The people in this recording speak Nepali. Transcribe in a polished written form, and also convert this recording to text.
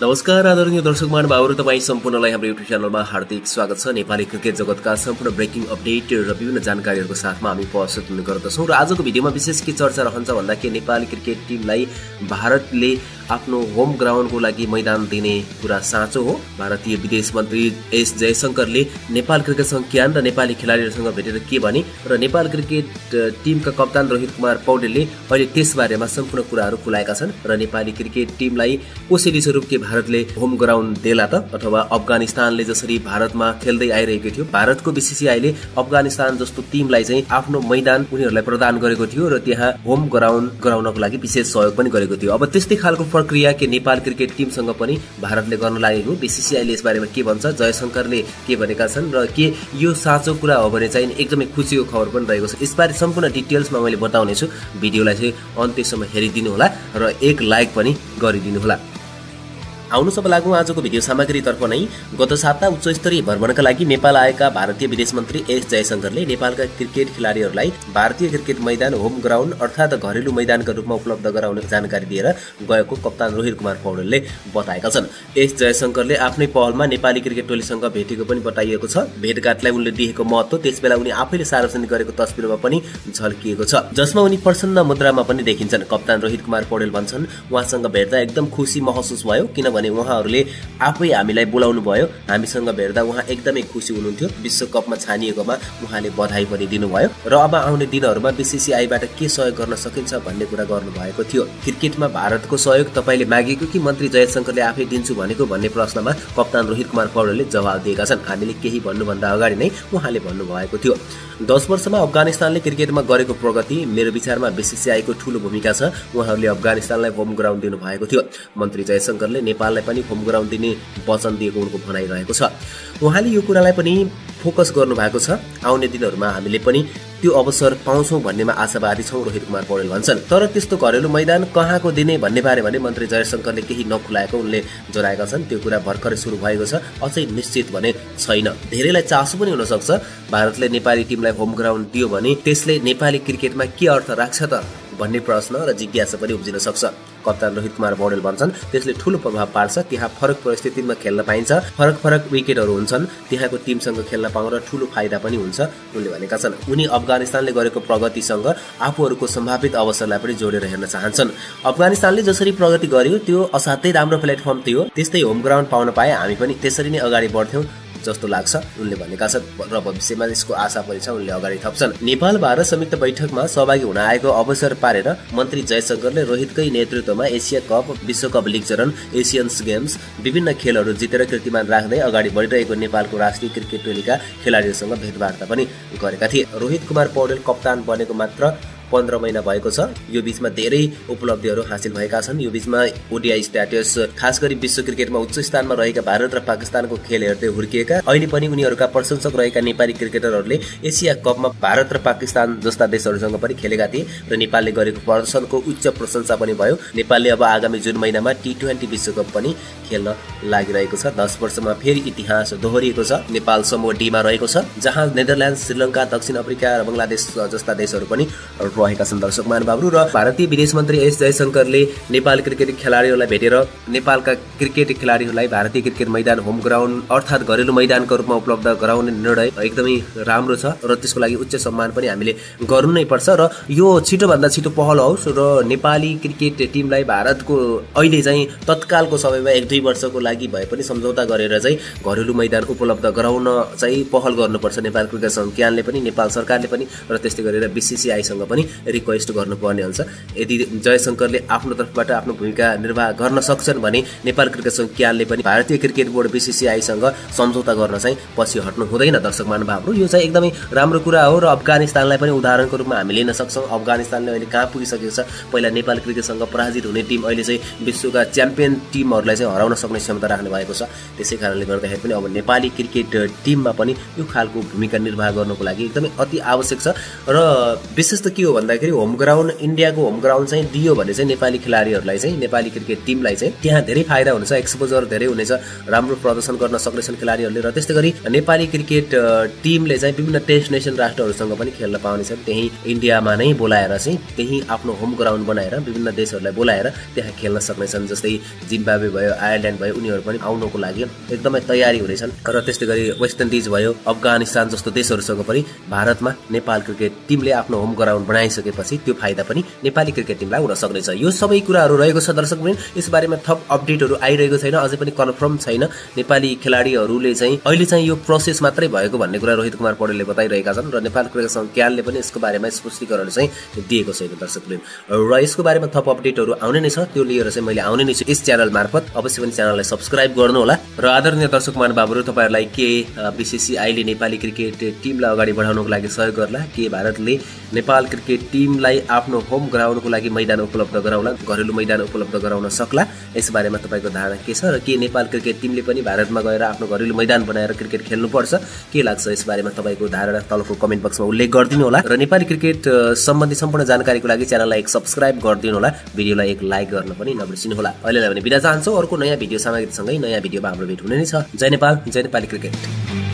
नमस्कार आदरणीय दर्शक महानुभावहरु, तपाई सम्पूर्णलाई हाम्रो युट्युब च्यानलमा हार्दिक स्वागत छ। नेपाली क्रिकेट जगतका सम्पूर्ण ब्रेकिङ अपडेट र विभिन्न जानकारीहरुको साथमा हामी प्रस्तुत हुने गर्दछौं र आजको भिडियोमा विशेष के चर्चा रहन्छ भन्दा के नेपाली क्रिकेट टिमलाई भारतले आफ्नो होम ग्राउन्डको लागि मैदान दिने कुरा साँचो हो। भारतीय विदेश मन्त्री एस जयशंकरले नेपाल क्रिकेट संघ र नेपाली खेलाडीहरुसँग भेटेर के भने र नेपाल क्रिकेट टिमका कप्तान रोहित कुमार पौडेलले अहिले त्यसबारेमा सम्पूर्ण कुराहरु खुलाएका छन् र नेपाली क्रिकेट टिमलाई कसरी स्वरूप के भारतले होम ग्राउन्ड देला त, अथवा अफगानिस्तानले जसरी भारतमा खेल्दै आइरहेको थियो, भारतको बीसीसीआईले अफगानिस्तान जस्तो टिमलाई चाहिँ आफ्नो मैदान उनीहरुलाई प्रदान गरेको थियो र त्यहाँ होम ग्राउन्ड गराउनको लागि विशेष सहयोग पनि गरेको थियो। अब त्यस्तै खालको प्रक्रिया के नेपाल क्रिकेट टिमसँग पनि भारतले गर्न लागेको। बीसीसीआईले यसबारेमा के भन्छ, जयशंकरले के भनेका छन् र के यो साँचो कुरा हो भने चाहिँ एकदमै खुसीको खबर पनि रहेको छ। यसबारे सम्पूर्ण डिटेल्समा मैले बताउने छु। भिडियोलाई चाहिँ अन्त्यसम्म हेरिदिनु होला र एक लाइक पनि गरिदिनु होला। आउनु सब लागौं आजको भिडियो सामग्रीतर्फ नै। गत साता उच्च स्तरीय भ्रमणका लागि नेपाल आएका भारतीय विदेश मन्त्री एस जयशंकरले नेपालका क्रिकेट खेलाडीहरूलाई भारतीय क्रिकेट मैदान होम ग्राउन्ड अर्थात् घरेलु मैदानका रूपमा उपलब्ध गराउने जानकारी दिएर गएको कप्तान रोहित कुमार पौडेलले बताएका छन्। एस जयशंकरले आफ्नै पहलमा नेपाली क्रिकेट टोलीसँग भेटेको पनि बताइएको छ। भेटघाटलाई उनले दिएको महत्व त्यसबेला उनी आफैले सार्वजनिक गरेको तस्बिरमा पनि झल्किएको छ, जसमा उनी प्रसन्न मुद्रामा पनि देखिन्छन्। कप्तान रोहित कुमार पौडेल भन्छन्, उहाँसँग भेट्दा एकदम खुसी महसुस भयो किनभने उहाँहरूले आफै हामीलाई बोलाउनु भयो। हामीसँग भेट्दा उहाँ एकदमै खुसी हुनुहुन्थ्यो। विश्वकपमा छानिएकोमा उहाँले बधाई पनि दिनुभयो र अब आउने दिनहरूमा बीसीसीआईबाट के सहयोग गर्न सकिन्छ भन्ने कुरा गर्नुभएको थियो। क्रिकेटमा भारतको सहयोग तपाईले मागेको कि मन्त्री जयशंकरले आफै दिन्छु भनेको भन्ने प्रश्नमा कप्तान रोहित कुमार पौडेलले जवाब दिएका छन्। हामीले केही भन्नुभन्दा अगाडि नै उहाँले भन्नुभएको थियो, 10 वर्षमा अफगानिस्तानले क्रिकेटमा गरेको प्रगति मेरो विचारमा बीसीसीआईको ठूलो भूमिका छ। उहाँहरूले अफगानिस्तानलाई होम ग्राउन्ड दिनु भएको थियो। मन्त्री जयशंकरले नेपाललाई पनि होम ग्राउन्ड दिने वचन दिएको उनको भनाइरहेको छ। उहाँले यो कुरालाई पनि फोकस गर्नु भएको छ। आउने दिनहरूमा हामीले पनि त्यो अवसर पाउँछौं भन्नेमा आशावादी छौं, रोहित कुमार पौडेल भन्छन्। तर त्यस्तो घरेलु मैदान कहाँको दिने भन्ने बारे भने मन्त्री जयशंकरले केही नखुलाएको उनले जनाएका छन्। त्यो कुरा भर्खरै सुरु भएको छ, अझै निश्चित भने छैन। धेरैलाई चासो पनि हुन सक्छ, भारतले नेपाली टिमलाई होम ग्राउन्ड दियो भने त्यसले नेपाली क्रिकेटमा के अर्थ राख्छ त भन्ने प्रश्न र जिज्ञासा पनि उब्जिन सक्छ। कप्तान रोहित कुमार पौडेल भन्छन्, त्यसले ठूलो प्रभाव पार्छ। त्यहाँ फरक परिस्थितिमा खेल्न पाइन्छ, फरक विकेटहरू हुन्छन्, त्यहाँको टिमसँग खेल्न पाउँदा ठूलो फाइदा पनि हुन्छ उनले भनेका छन्। उनी अफगानिस्तानले गरेको प्रगतिसँग आफूहरूको सम्भावित अवसरलाई पनि जोडेर हेर्न चाहन्छन्। अफगानिस्तानले जसरी प्रगति गर्यो त्यो असाध्यै राम्रो प्लेटफर्म थियो। त्यस्तै होम ग्राउन्ड पाउन पाए हामी पनि त्यसरी नै अगाडि बढ्थ्यौं जस्तो लाग्छ उनले भनेका छन् र भविष्यमा यसको आशा पनि छ उनले अगाडि थप्छन्। नेपाल भारत संयुक्त बैठकमा सहभागी हुन आएको अवसर पारेर मन्त्री जयशंकरले रोहितकै नेतृत्वमा एसिया कप, विश्वकप लीग चरण, एसियन्स गेम्स विभिन्न खेलहरू जितेर कीर्तिमान राख्दै अगाडि बढिरहेको नेपालको राष्ट्रिय क्रिकेट टोलीका खेलाडीहरूसँग भेटवार्ता पनि गरेका थिए। रोहित कुमार पौडेल कप्तान बनेको मात्र 15 महिना भएको छ। यो बीचमा धेरै उपलब्धिहरू हासिल भएका छन्। यो बीचमा ओडीआई स्ट्याटस, खास गरी विश्व क्रिकेटमा उच्च स्थानमा रहेका भारत र पाकिस्तानको खेल हेर्दै हुर्किएका, अहिले पनि उनीहरूका प्रशंसक रहेका नेपाली क्रिकेटरहरूले एसिया कपमा भारत र पाकिस्तान जस्ता देशहरूसँग पनि खेलेका थिए र नेपालले गरेको प्रदर्शनको उच्च प्रशंसा पनि भयो। नेपालले अब आगामी जुन महिनामा टी20 विश्वकप पनि खेल्न लागिरहेको छ। 10 वर्षमा फेरि इतिहास दोहोरिएको छ। नेपाल समूह डी मा रहेको छ, जहाँ नेदरल्यान्ड, श्रीलङ्का, दक्षिण अफ्रिका र बंगलादेश जस्ता देशहरू पनि रहेका छन्। दर्शक महानुभावहरु, र भारतीय विदेश मन्त्री एस जयशंकरले नेपाल क्रिकेट खेलाडीहरूलाई भेटेर नेपालका क्रिकेट खेलाडीहरूलाई भारतीय क्रिकेट मैदान होम ग्राउन्ड अर्थात् घरेलु मैदानको रूपमा उपलब्ध गराउने निर्णय एकदमै राम्रो छ र त्यसको लागि उच्च सम्मान पनि हामीले गर्नु नै पर्छ र यो छिटोभन्दा छिटो पहल होस् र नेपाली क्रिकेट टिमलाई भारतको अहिले चाहिँ तत्कालको समयमा 1-2 वर्षको लागि भए पनि सम्झौता गरेर चाहिँ घरेलु मैदान उपलब्ध गराउन चाहिँ पहल गर्नुपर्छ नेपाल क्रिकेट संघले पनि, नेपाल सरकारले पनि र त्यस्तै गरेर बीसीसीआईसँग पनि रिक्वेस्ट गर्नुपर्ने हुन्छ। यदि जयशंकरले आफ्नो तर्फबाट आफ्नो भूमिका निर्वाह गर्न सक्छन् भने नेपाल क्रिकेट संघले पनि भारतीय क्रिकेट बोर्ड बीसीसीआईसँग सम्झौता गर्न चाहिँ पछि हट्नु हुँदैन। दर्शक महानुभावहरु, यो चाहिँ एकदमै राम्रो कुरा हो र अफगानिस्तानलाई पनि उदाहरणको रूपमा हामी लिन सक्छौं। अफगानिस्तानले अहिले कहाँ पुगिसकेको छ, पहिला नेपाल क्रिकेटसँग पराजित हुने टिम अहिले चाहिँ विश्वका च्याम्पियन टिमहरूलाई चाहिँ हराउन सक्ने क्षमता राख्ने भएको छ। त्यसै कारणले गर्दाखेरि पनि अब नेपाली क्रिकेट टिममा पनि यो खालको भूमिका निर्वाह गर्नको लागि एकदमै अति आवश्यक छ र विशेष त के हो भन्दाखेरि होम ग्राउन्ड इन्डियाको होम ग्राउन्ड चाहिँ दियो भने चाहिँ नेपाली खेलाडीहरूलाई चाहिँ नेपाली क्रिकेट टिमलाई चाहिँ त्यहाँ धेरै फाइदा हुनेछ, एक्सपोजर धेरै हुनेछ, राम्रो प्रदर्शन गर्न सक्नेछन् खेलाडीहरूले। र त्यस्तै गरी नेपाली क्रिकेट टिमले चाहिँ विभिन्न डेस्टिनेसन राष्ट्रहरूसँग पनि खेल्न पाउनेछन्। त्यही इन्डियामा नै बोलाएर चाहिँ त्यही आफ्नो होम ग्राउन्ड बनाएर विभिन्न देशहरूलाई बोलाएर त्यहाँ खेल्न सक्नेछन्। जस्तै जिम्बाब्वे भयो, आयरल्यान्ड भयो, उनीहरू पनि आउनको लागि एकदमै तयारी हुनेछन्। र त्यस्तै गरी वेस्ट इन्डिज भयो, अफगानिस्तान जस्तो देशहरूसँग पनि भारतमा नेपाल क्रिकेट टिमले आफ्नो होम ग्राउन्ड बनाइसकेपछि त्यो फाइदा पनि नेपाली क्रिकेट टिमलाई हुन सक्नेछ। यो सबै कुराहरू रहेको छ दर्शकवृन्द। यसबारेमा थप अपडेटहरू आइरहेको छैन, अझै पनि कन्फर्म छैन। नेपाली खेलाडीहरूले चाहिँ अहिले चाहिँ यो प्रोसेस मात्रै भएको भन्ने कुरा रोहित कुमार पौडेलले बताइरहेका छन् र नेपाल क्रिकेट संघले पनि यसको बारेमा स्पष्टीकरण चाहिँ दिएको छैन दर्शकवृन्द। र यसको बारेमा थप अपडेटहरू आउने नै छ, त्यो लिएर चाहिँ मैले आउने नै छु यस च्यानल मार्फत। अवश्य पनि च्यानललाई सब्स्क्राइब गर्नु होला। र आदरणीय दर्शक महानुभावहरू, तपाईहरुलाई के बीसीसीआईले नेपाली क्रिकेट टिमलाई अगाडि बढाउनको लागि सहयोग गर्ला, के भारतले नेपाल क्रिकेट टिमलाई आफ्नो होम ग्राउन्डको लागि मैदान उपलब्ध गराउला, घरेलु मैदान उपलब्ध गराउन सक्ला, यसबारेमा तपाईको धारणा के छ? र के नेपाल क्रिकेट टिमले पनि भारतमा गएर आफ्नो घरेलु मैदान बनाएर क्रिकेट खेल्नुपर्छ? के लाग्छ यसबारेमा तपाईको धारणा तलको कमेन्ट बक्समा उल्लेख गरिदिनु होला। र नेपाली क्रिकेट सम्बन्धी सम्पूर्ण जानकारीको लागि च्यानललाई एक सब्स्क्राइब गरिदिनु होला, भिडियोलाई एक लाइक गर्न पनि नबिर्सिनु होला। अहिलेलाई भने बिदा चाहन्छौँ। अर्को नयाँ भिडियो सामग्रीसँगै नयाँ भिडियोमा हाम्रो भेट हुने नै छ। जय नेपाल, जय नेपाली क्रिकेट।